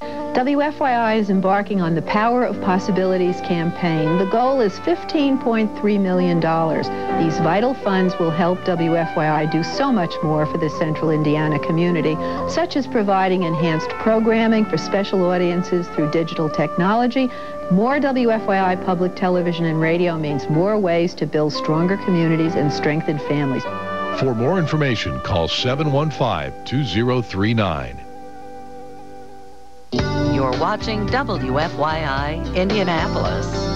WFYI is embarking on the Power of Possibilities campaign. The goal is $15.3 million. These vital funds will help WFYI do so much more for the Central Indiana community, such as providing enhanced programming for special audiences through digital technology. More WFYI public television and radio means more ways to build stronger communities and strengthen families. For more information, call 715-2039. You're watching WFYI Indianapolis.